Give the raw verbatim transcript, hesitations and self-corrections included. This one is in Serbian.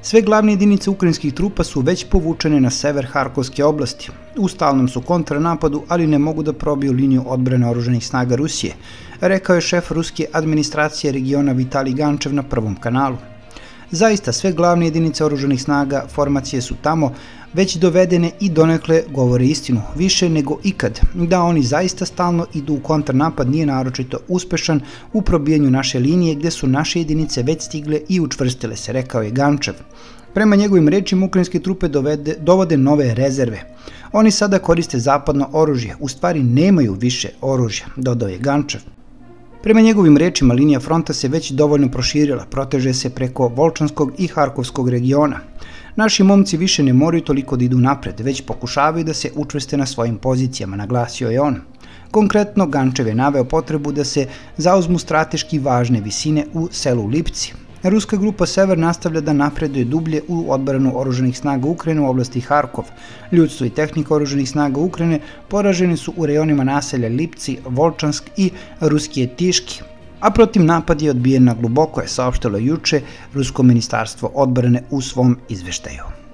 Sve glavne jedinice ukrajinskih trupa su već povučene na sever Harkovske oblasti. U stalnom su kontranapadu, ali ne mogu da probiju liniju odbrane oružanih snaga Rusije, rekao je šef ruske administracije regiona Vitalij Gančev na Prvom kanalu. Zaista, sve glavne jedinice oružanih snaga formacije su tamo već dovedene i donekle govore istinu, više nego ikad, da oni zaista stalno idu u kontranapad nije naročito uspešan u probijanju naše linije gde su naše jedinice već stigle i učvrstile se, rekao je Gančev. Prema njegovim rečima, ukrajinske trupe dovede, dovode nove rezerve. Oni sada koriste zapadno oružje, u stvari nemaju više oružja, dodao je Gančev. Prema njegovim rečima, linija fronta se već dovoljno proširila, proteže se preko Volčanskog i Harkovskog regiona. Naši momci više ne moraju toliko da idu napred, već pokušavaju da se učvrste na svojim pozicijama, naglasio je on. Konkretno, Gančev je naveo potrebu da se zauzmu strateški važne visine u selu Lipci. Ruska grupa Sever nastavlja da napreduje dublje u odbranu oružanih snaga Ukrajine u oblasti Harkov. Ljudstvo i tehnika oružanih snaga Ukrajine poraženi su u rejonima naselja Lipci, Volčansk i Ruskije Tiški, a protiv napad je odbijen na gluboko, je saopštilo juče Rusko ministarstvo odbrane u svom izveštaju.